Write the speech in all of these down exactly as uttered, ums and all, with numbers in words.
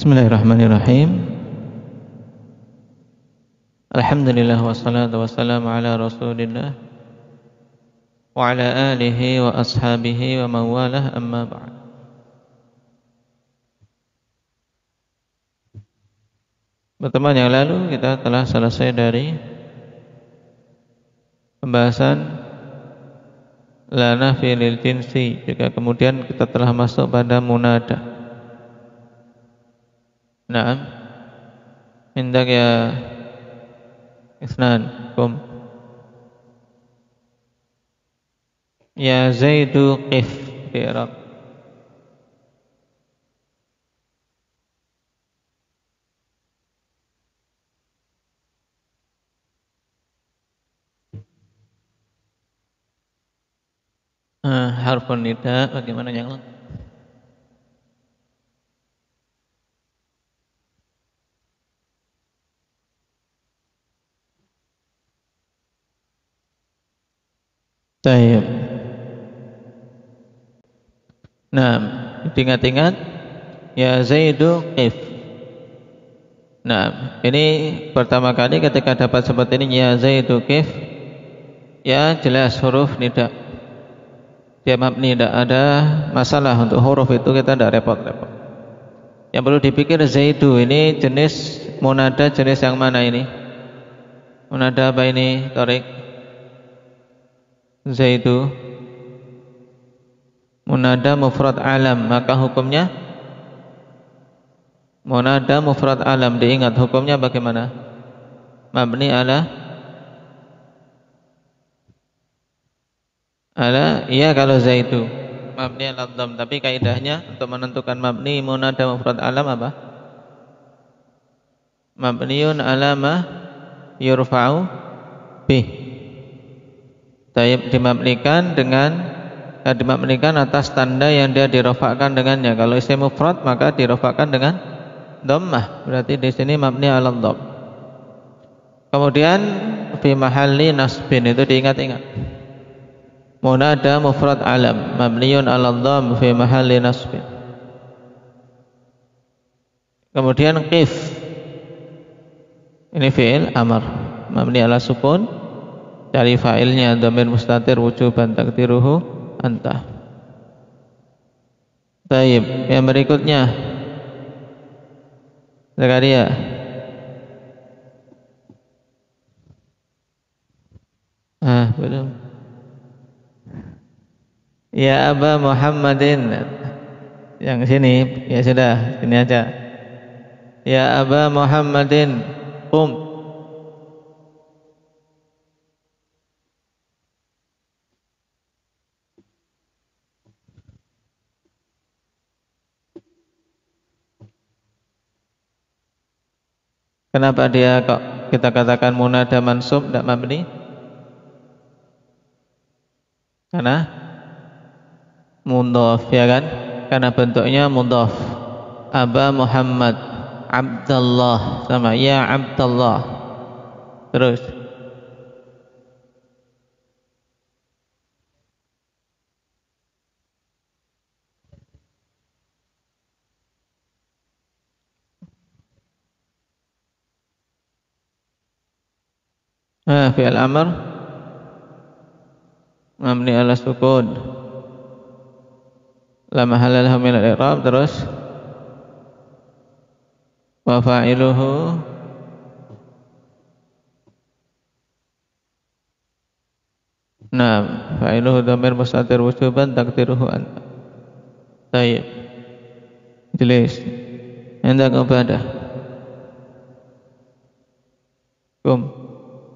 Bismillahirrahmanirrahim. Alhamdulillah wassalatu wassalamu ala Rasulillah wa ala alihi wa ashabihi wa mawalah, amma ba'd. Pertemuan yang lalu kita telah selesai dari pembahasan la nafi lil jinsi, juga kemudian kita telah masuk pada munada. Naam, indak ya Isnan, kum. Ya Zaidu qif fi Iraq. Uh, harfun nida, bagaimana yang lain? Tayyib. Nah, ingat-ingat ya Zaidu qif. Nah, ini pertama kali ketika dapat seperti ini ya Zaidu qif, ya jelas huruf nida. Dia mabni, tidak ada masalah untuk huruf itu, kita tidak repot-repot. Yang perlu dipikir Zaidu ini jenis munada jenis yang mana ini? Munada apa ini, Tariq? Zaidu munada mufrad alam, maka hukumnya munada mufrad alam, diingat hukumnya bagaimana? Mabni ala ala, iya kalau Zaidu mabni ala dhamm, tapi kaidahnya untuk menentukan mabni munada mufrad alam apa? Mabniun ala ma yurfa'u bih. Tayyib, dimabnikan dengan eh, dimabnikan atas tanda yang dia dirofakkan dengannya. Kalau isim mufrad maka dirofakkan dengan dhammah, berarti di sini mabni ala dhamm. Kemudian fi mahalli nasbin, itu diingat-ingat. Munada mufrad alam mabniun ala dhamm fi mahalli nasbin. Kemudian qif, ini fi'il amr mabni ala sukun, dari fa'ilnya dhamir mustatir wujuban takdiruhu anta. Taib, yang berikutnya Zakaria. Ah, belum. Ya Aba Muhammadin, yang sini ya sudah, sini aja. Ya Aba Muhammadin qum. Kenapa dia kok kita katakan munada mansub tidak mabni? Karena mudhaf, ya kan? Karena bentuknya mudhaf. Aba Muhammad, Abdullah, sama ya Abdullah. Terus ah, fi'il amr mabni ala sukun, la mahalla lahu min al-i'rab. Terus wa fa'iluhu nah fa'iluhu dhamir mustatir wujuban takdiruhu anta. Tayyib, jelas. Hendak ibadah kum.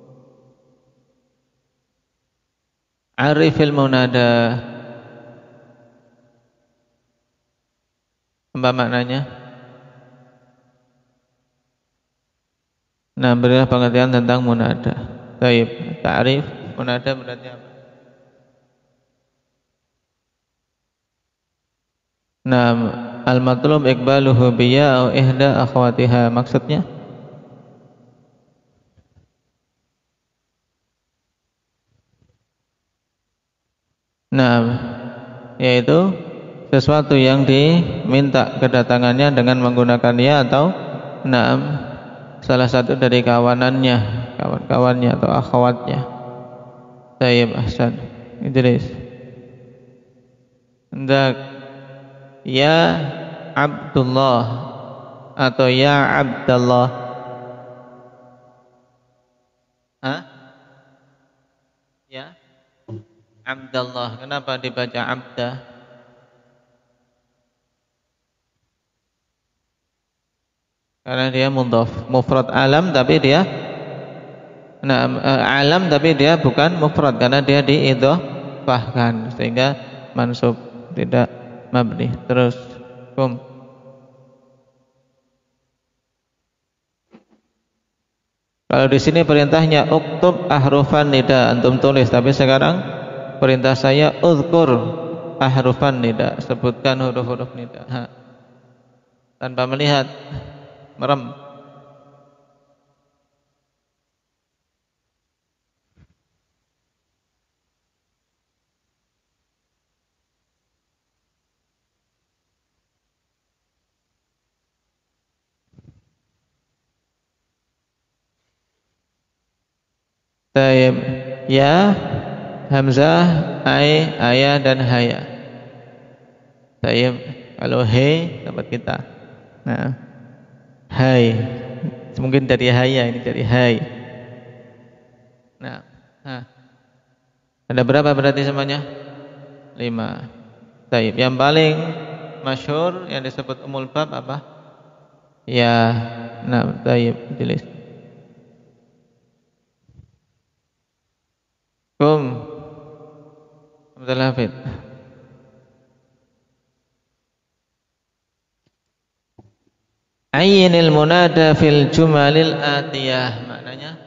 Arifil munada, apa maknanya? Nah, berilah pengertian tentang munada. Taib, ta'rif munada berarti apa? Nah, al-matlub iqbaluhu biya au ihda akhwatiha, maksudnya nah, yaitu sesuatu yang diminta kedatangannya dengan menggunakan ya atau na'am, salah satu dari kawanannya, kawan-kawannya atau akhwatnya. Tayyib, ahsan. Idris. Hendak ya Abdullah atau ya Abdallah. Hah? Ya Abdallah. Kenapa dibaca Abda? Karena dia mudhaf, mufrad alam tapi dia nah, alam tapi dia bukan mufrad karena dia diidhofahkan sehingga mansub, tidak mabni. Terus kum. Kalau di sini perintahnya uktub ahrufan nida, antum tulis, tapi sekarang perintah saya uzkur ahrufan nida, sebutkan huruf-huruf nida. Ha. Tanpa melihat, merem. Tayyib. Ya, hamzah, ai, ayah dan haya. Tayyib. Kalau he dapat kita. Nah, hai. Mungkin dari haya, ini dari hai. Nah, nah. Ada berapa berarti semuanya? Lima. Tayyib. Yang paling masyhur yang disebut umul bab apa? Ya. Nah, tayyib. Tulis. Kum Abdul Hafid. Ayyinil munada fil jumalil atiyah. Maknanya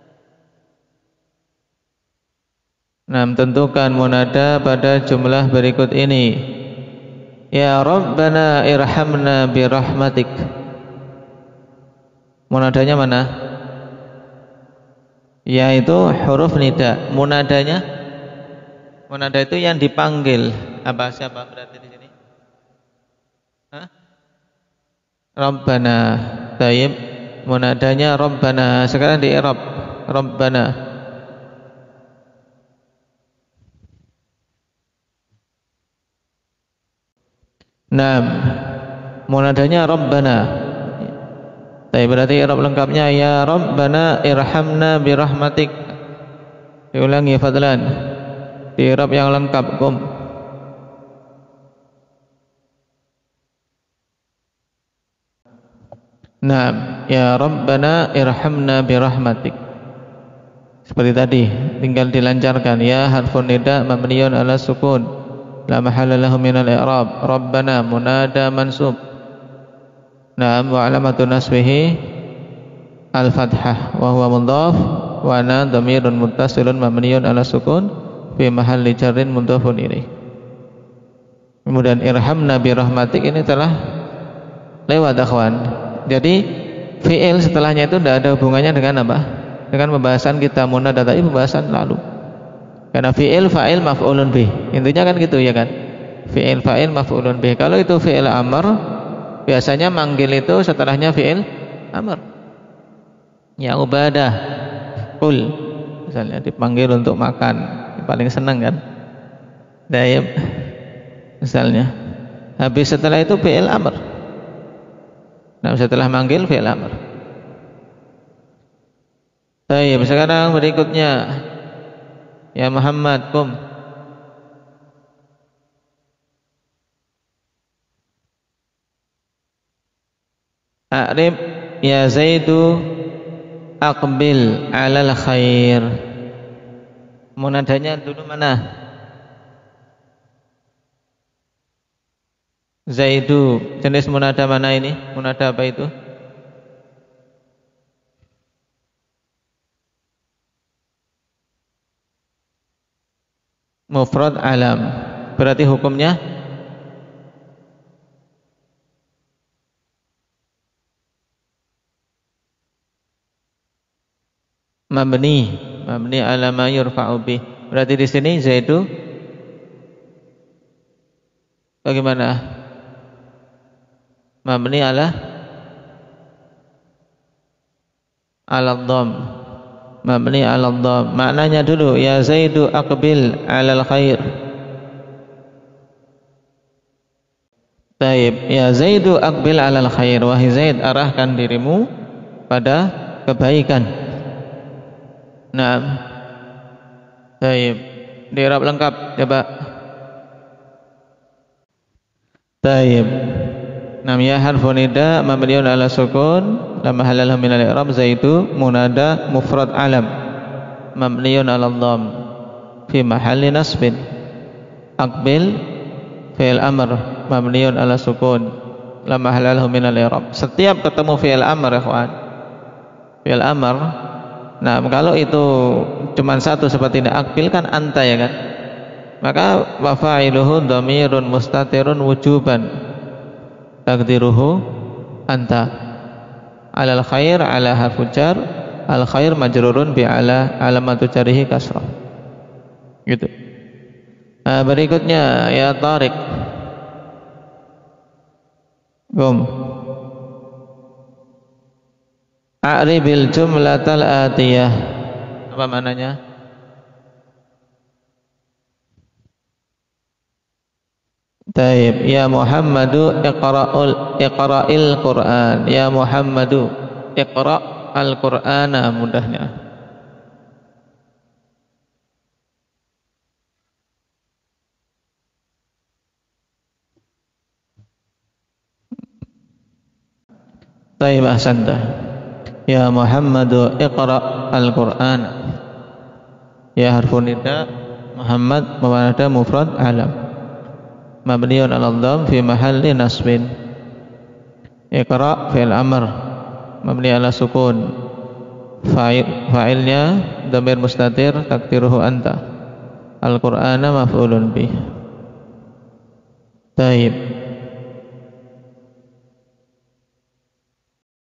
nah, tentukan munada pada jumlah berikut ini. Ya Rabbana irhamna birahmatik. Munadanya mana? Yaitu huruf nida. Munadanya, munada itu yang dipanggil. Apa, siapa berarti di sini? Hah? Rabbana. Tayyib. Munadanya Rabbana. Sekarang di i'rab. Rabbana. Naam. Munadanya Rabbana. Tapi berarti i'rab lengkapnya ya Rabbana irhamna birahmatik. Diulangi fadlan. Di i'rab yang lengkap kum. Naam, ya Rabbana irhamna birahmatik. Seperti tadi, tinggal dilancarkan ya harfun nida mabniyun ala sukun. La mahalla lahu minal i'rab. Rabbana munada mansub. Naam, wa alamatu nasbihi al-fathah wa huwa mudhaf wa ana dhamirun muttasilun mabniyun ala sukun fi mahalli jarrin mudhafun ilaih. Kemudian irhamna bi rahmatik ini telah lewat akhwan. Jadi fi'il setelahnya itu tidak ada hubungannya dengan apa? Dengan pembahasan kita munada tadi, pembahasan lalu. Karena fi'il fa'il maf'ulun bih. Intinya kan gitu ya kan? Fi'il fa'il maf'ulun bih. Kalau itu fi'il amr, biasanya manggil itu setelahnya fi'il amr. Ya Ubadah, kul, misalnya dipanggil untuk makan, paling senang kan? Dayib, misalnya. Habis setelah itu fi'il amr. Nah, setelah manggil fi'il amr. Dayib, sekarang berikutnya ya Muhammad, kum. A'rib ya Zaidu aqbil alal khair. Munadanya dulu mana? Zaidu. Jenis munada mana ini? Munada apa itu? Mufrad alam. Berarti hukumnya mabni, mabni ala ma yurfa'u bih. Berarti di sini Zaidu Bagaimana? Mabni ala ala dhamm. Mabni ala dhamm. Maknanya dulu, ya Zaidu aqbil alal khair. Taib, ya Zaidu aqbil alal khair. Wahai Zaid, arahkan dirimu pada kebaikan. Naam. Taib. Di i'rab lengkap coba. Taib. Nam ya harfu nida mabniun ala sukun la mahalla lahu min al-i'rab. Zaidu munada mufrad alam mabniun ala dhamm fi mahalli nasbin. Aqbil fi'il amr mabniun ala sukun la mahalla lahu min al-i'rab. Setiap ketemu fi'il amr ya ikhwan, fi'il amr, nah kalau itu cuma satu seperti ini aqbil kan anta ya kan, maka wa fa'iluhu dhamirun mustatirun wujuban taqdiruhu anta. Alal khair ala harfu jar, al khair majrurun bi ala alamatu jarihi kasrah. Gitu. Nah, berikutnya ya Tariq. Gum. A'ribil jumlatal atiyah. Apa maknanya? Taib, ya Muhammadu iqra'ul iqra'il Qur'an. Ya Muhammadu iqra' al-Qur'ana, mudahnya. Taib, ahsanta. Ya Muhammadu iqra' al-Qur'ana. Ya harfu nida Muhammad mubtada mufrad alam mabniun ala dhamm fi mahalli nasbin. Iqra' fi'il amr mabni ala sukun, fa'il fa'ilnya dhamir mustatir takdiruhu anta, al-Qur'ana maf'ulun bih. Taib.